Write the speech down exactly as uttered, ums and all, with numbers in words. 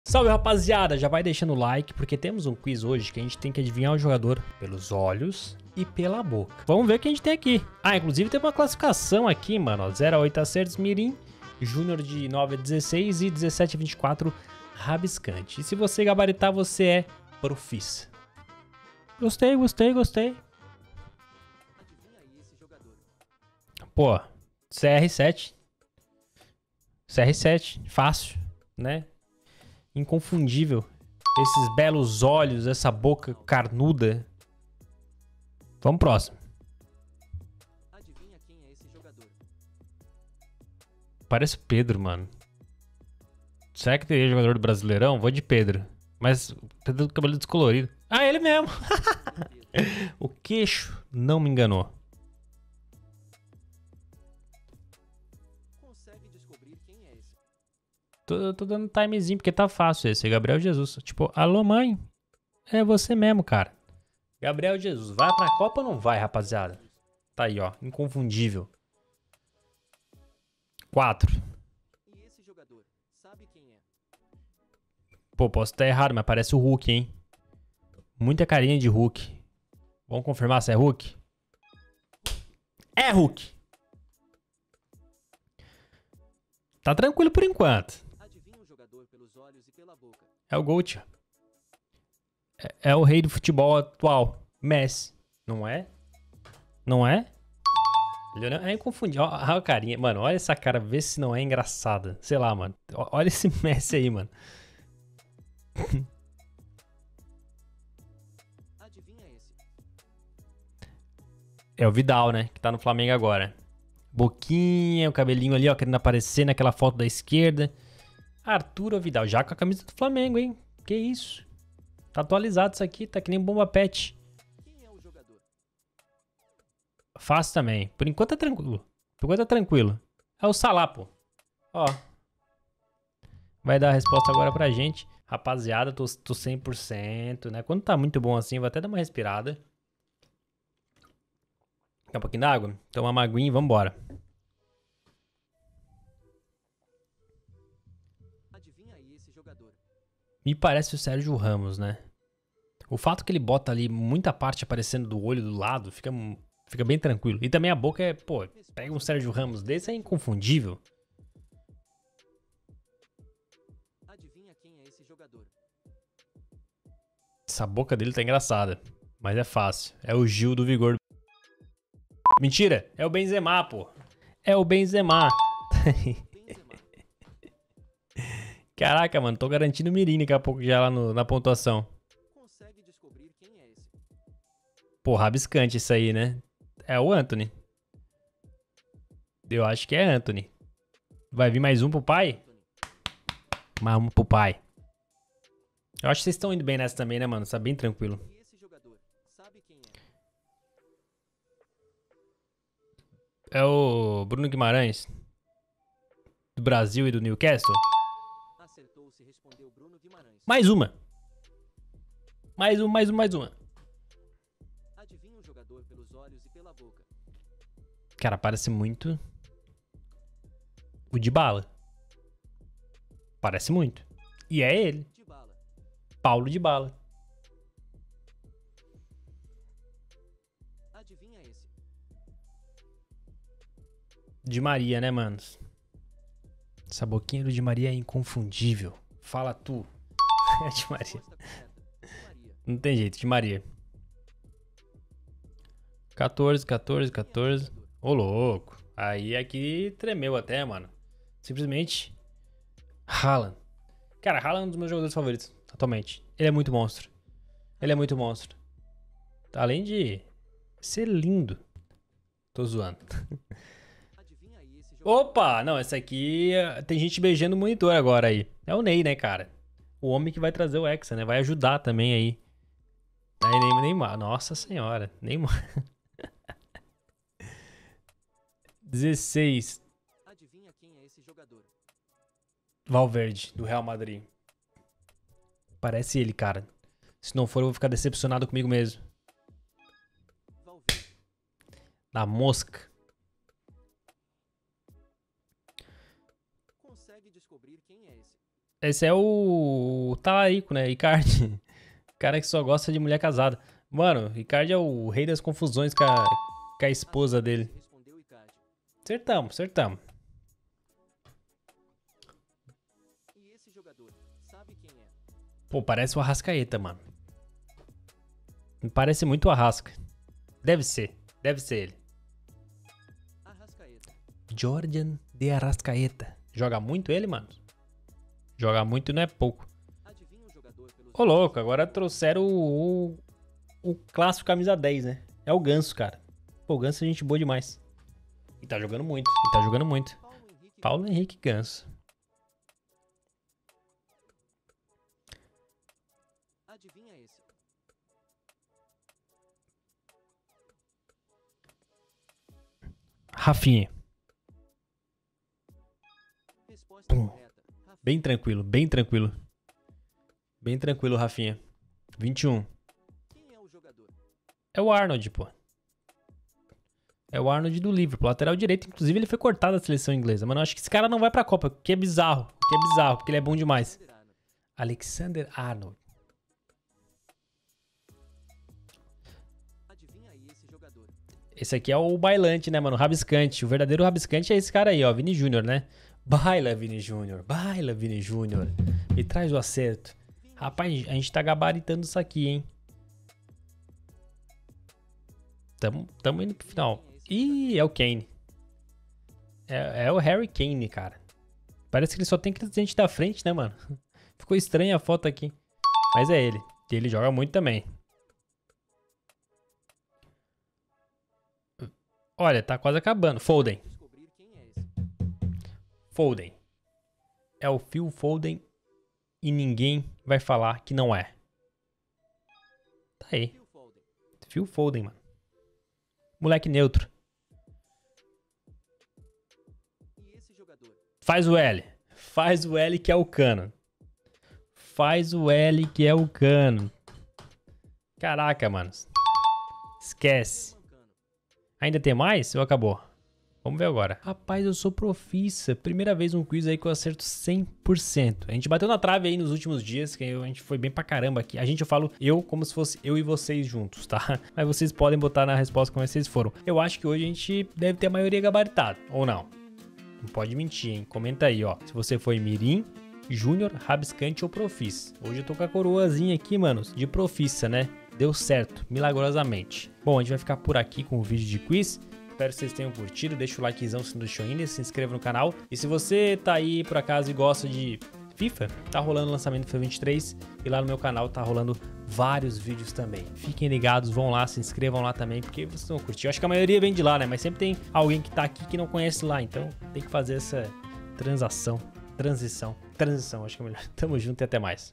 Salve, rapaziada, já vai deixando o like porque temos um quiz hoje que a gente tem que adivinhar o jogador pelos olhos e pela boca. Vamos ver o que a gente tem aqui. Ah, inclusive tem uma classificação aqui, mano, ó, zero a oito acertos mirim, júnior de nove a dezesseis e dezessete a vinte e quatro rabiscante. E se você gabaritar, você é profissa. Gostei, gostei, gostei. Pô, C R sete. C R sete, fácil, né? Inconfundível. Esses belos olhos, essa boca carnuda. Vamos próximo. Adivinha quem é esse jogador? Parece o Pedro, mano. Será que teria jogador do Brasileirão? Vou de Pedro. Mas Pedro do cabelo descolorido. Ah, ele mesmo. O queixo não me enganou. Consegue descobrir quem é esse? Tô, tô dando timezinho porque tá fácil esse. Gabriel Jesus. Tipo, alô mãe. É você mesmo, cara. Gabriel Jesus. Vai pra Copa ou não vai, rapaziada? Tá aí, ó. Inconfundível. Quatro. E esse jogador, sabe quem é? Pô, posso estar errado, mas parece o Hulk, hein? Muita carinha de Hulk. Vamos confirmar se é Hulk? É Hulk! Tá tranquilo por enquanto. Adivinha o jogador pelos olhos e pela boca. É o Gold. É, é o rei do futebol atual. Messi. Não é? Não é? Leonel é inconfundível. Olha a carinha. Mano, olha essa cara. Vê se não é engraçada. Sei lá, mano. Olha esse Messi aí, mano. Adivinha esse? É o Vidal, né? Que tá no Flamengo agora. Boquinha, o cabelinho ali, ó, querendo aparecer naquela foto da esquerda. Arthur Vidal, já com a camisa do Flamengo, hein? Que isso? Tá atualizado isso aqui, tá que nem bomba pet. Quem é o jogador? Fácil também. Por enquanto tá tranquilo. Por enquanto tá tranquilo. É o Salah, pô. Ó. Vai dar a resposta agora pra gente. Rapaziada, tô, tô cem por cento, né? Quando tá muito bom assim, vou até dar uma respirada. Quer um pouquinho d'água? Toma uma aguinha e vambora. Adivinha aí esse jogador? Me parece o Sérgio Ramos, né? O fato que ele bota ali muita parte aparecendo do olho do lado, fica, fica bem tranquilo. E também a boca é, pô, pega um Sérgio Ramos desse, é inconfundível. Adivinha quem é esse jogador? Essa boca dele tá engraçada, mas é fácil. É o Gil do Vigor. Mentira, é o Benzema, pô. É o Benzema. Benzema. Caraca, mano, tô garantindo o mirim daqui a pouco já lá no, na pontuação. Consegue descobrir quem é esse? Pô, rabiscante isso aí, né? É o Anthony. Eu acho que é Anthony. Vai vir mais um pro pai? Anthony. Mais um pro pai. Eu acho que vocês estão indo bem nessa também, né, mano? Tá bem tranquilo. E esse jogador, sabe quem é? É o Bruno Guimarães. Do Brasil e do Newcastle. Acertou se respondeu Bruno Guimarães. Mais uma. Mais uma, mais uma, mais uma. Adivinha o jogador pelos olhos e pela boca. Cara, parece muito o Dybala. Parece muito. E é ele. Dybala. Paulo Dybala. Adivinha esse? Di Maria, né, manos? Essa boquinha do Di Maria é inconfundível. Fala tu. É Di Maria. Resposta correta. Di Maria. Não tem jeito, Di Maria. quatorze, quatorze, Quem é esse quatorze. jogador? Ô, louco. Aí aqui tremeu até, mano. Simplesmente Haaland. Cara, Haaland é um dos meus jogadores favoritos atualmente. Ele é muito monstro. Ele é muito monstro. Além de ser lindo. Tô zoando. Adivinha aí esse jogador? Opa! Não, essa aqui eh, tem gente beijando o monitor agora aí. É o Ney, né, cara? O homem que vai trazer o Hexa, né? Vai ajudar também aí. Aí Ney- Neymar. Nossa senhora. Neymar. dezesseis. Adivinha quem é esse jogador? Valverde, do Real Madrid. Parece ele, cara. Se não for, eu vou ficar decepcionado comigo mesmo. Valverde. Da mosca. Consegue descobrir quem é esse? Esse é o, o talarico, né? Icardi. Cara que só gosta de mulher casada. Mano, Icardi é o rei das confusões com a, com a esposa dele. Respondeu Icardi. Acertamos, acertamos. E esse jogador, sabe quem é? Pô, parece o Arrascaeta, mano. Me parece muito o Arrasca. Deve ser, deve ser ele. Arrascaeta. Jordan de Arrascaeta. Joga muito ele, mano? Joga muito não é pouco. Adivinha um jogador pelos Ô, louco, agora trouxeram o, o, o clássico camisa dez, né? É o Ganso, cara. Pô, o Ganso é gente boa demais. E tá jogando muito, e tá jogando muito. Paulo Henrique. Paulo Henrique Ganso. Adivinha esse? Rafinha. Resposta Pum. correta. Rafinha. Bem tranquilo, bem tranquilo. Bem tranquilo, Rafinha. vinte e um. Quem é o jogador? É o Arnold, pô. É o Arnold do Liverpool, lateral direito. Inclusive, ele foi cortado da seleção inglesa. Mano, eu acho que esse cara não vai pra Copa, o que é bizarro. O que é bizarro, porque ele é bom demais. Alexander Alexander Arnold. Arnold. Adivinha aí esse jogador? Esse aqui é o bailante, né, mano? O rabiscante. O verdadeiro rabiscante é esse cara aí, ó. Vini Júnior, né? Baila, Vini Júnior. Baila, Vini Júnior. Me traz o acerto. Rapaz, a gente tá gabaritando isso aqui, hein? Tamo, tamo indo pro final. Ih, é o Kane. É, é o Harry Kane, cara. Parece que ele só tem crescente da frente, né, mano? Ficou estranha a foto aqui. Mas é ele. E ele joga muito também. Olha, tá quase acabando. Foden. Descobrir quem é esse. Foden. É o Phil Foden e ninguém vai falar que não é. Tá aí. Phil Foden. Phil Foden, mano. Moleque neutro. E esse jogador? Faz o L. Faz o L que é o cano. Faz o L que é o cano. Caraca, mano. Esquece. Mancano. Ainda tem mais ou acabou? Vamos ver agora. Rapaz, eu sou profissa. Primeira vez um quiz aí que eu acerto cem por cento. A gente bateu na trave aí nos últimos dias, que a gente foi bem pra caramba aqui. A gente, eu falo eu como se fosse eu e vocês juntos, tá? Mas vocês podem botar na resposta como vocês foram. Eu acho que hoje a gente deve ter a maioria gabaritada, ou não? Não pode mentir, hein? Comenta aí, ó. Se você foi mirim, júnior, rabiscante ou profissa. Hoje eu tô com a coroazinha aqui, manos, de profissa, né? Deu certo, milagrosamente. Bom, a gente vai ficar por aqui com o vídeo de quiz. Espero que vocês tenham curtido. Deixa o likezão se não deixou ainda, se inscreva no canal. E se você tá aí por acaso e gosta de FIFA, tá rolando o lançamento do FIFA vinte e três e lá no meu canal tá rolando vários vídeos também. Fiquem ligados, vão lá, se inscrevam lá também, porque vocês vão curtir. Eu acho que a maioria vem de lá, né? Mas sempre tem alguém que tá aqui que não conhece lá, então tem que fazer essa transação, transição, transição, acho que é melhor. Tamo junto e até mais.